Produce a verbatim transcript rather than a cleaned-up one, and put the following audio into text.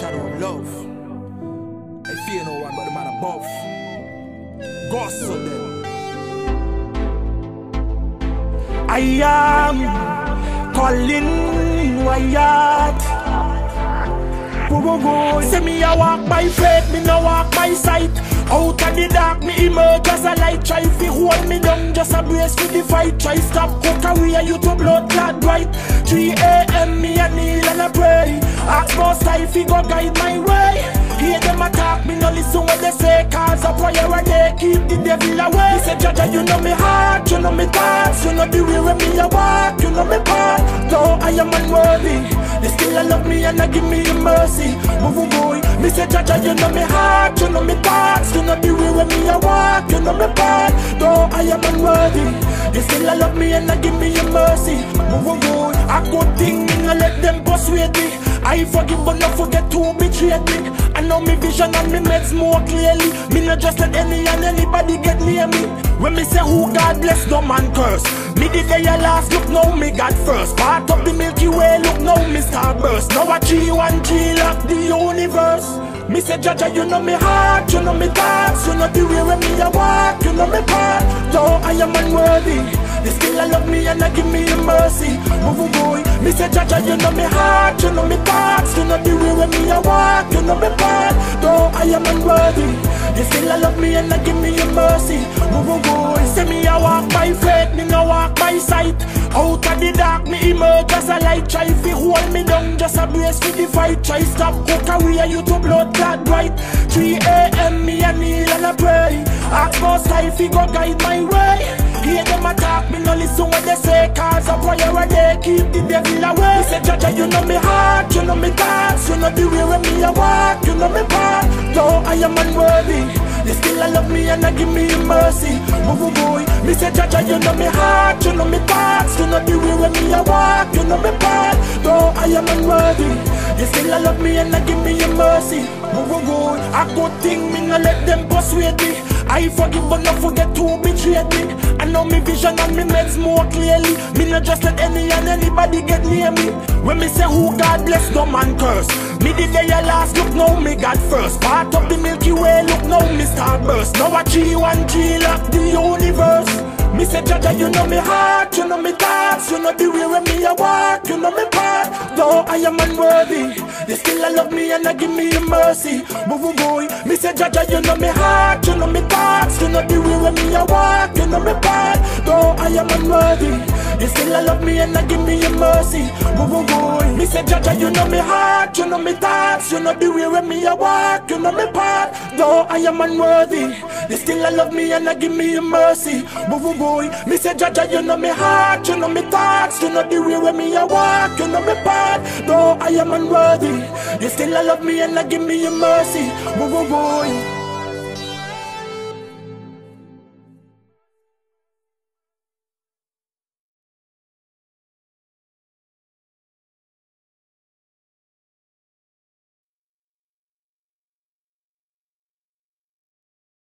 shadow of love. I fear no one but the man above. Ghosts of them. I am Collin Wyatt. Say me I walk by faith, me no walk by sight. Out of the dark, me emerge as a light. Try fi hold me down, just a brace for the fight. Try stop, cook away you to blood clot right. three A M me a kneel and I pray. Ask most I fi go guide my way. Hear them attack, me no listen what they say. Cause a prayer and they keep the devil away. He say, Jaja, you know me heart, you know me thoughts. You know the way when me a walk, you know me path. Though I am unworthy, they still a love me and I give me the mercy. Move boy, me say, Jaja, you know me heart, you know me thoughts. You know the way when me a walk, you know me path. Though I am unworthy, they still a love me and I give me the mercy. Move boy, a good thing, me no let them persuade me. I forgive but not forget who betrayed me. I know me vision and me meds more clearly. Me not just let any and anybody get near me. When me say who God bless, no man curse. Me the day I last, look now me God first. Part of the Milky Way, look now me starburst. Now I G one G lock the universe. Me say Jaja, you know me heart, you know me thoughts. You know the way when me a walk, you know me path. Though I am unworthy, they still a love me and I give me the mercy. Move boy, me say Jaja, you know me heart, you know me thoughts. You know the way when me a walk, you know me path. Though I am unworthy, they still a love me and I give me the mercy. Move boy, say me a walk by faith, me no walk by sight. Out of the dark, me emerge as a light. Try fi hold me down, just a brace for the fight. Try stop, cook away you to blood clot right. three A M me a kneel and I pray. Ask most I fi go guide my way. Hear them attack, me no listen what they say. Cause a prayer and they keep the devil away. Me say Jaja, you know me heart, you know me thoughts. You know the way when me a walk, you know me path. Though I am unworthy, they still a love me and I give me the mercy. Move boy, me say Jaja, you know me heart, you know me thoughts. You know the way when me a walk, you know me path. Though I am unworthy, they still a love me and I give me the mercy. Move boy, a good thing, me no let them persuade me. I forgive but not forget who betrayed me. I know me vision and me meds more clearly. Me not just let any and anybody get near me. When me say who God bless, no man curse. Me the day I last, look now me God first. Part of the Milky Way, look now me starburst. Now I G one G lock the universe. Me say Jaja, you know me heart, you know me thoughts. You know the way when me a walk, you know me path. Though I am unworthy, they still a love me and I give me the mercy. Move boy, me say Jaja, you know me heart, you know me thoughts. You know the way when me a walk, you know me path. Though I am unworthy, they still a love me and I give me the mercy. Move boy, me say Jaja, you know me heart, you know me thoughts. You know the way when me a walk, you know me path. Though I am unworthy, they still a love me and I give me the mercy. Move boy, me say Jaja, you know me heart, you know me thoughts. You know the way when me a walk, you know me path. Though I am unworthy, they still a love me and I give me the mercy. Move boy.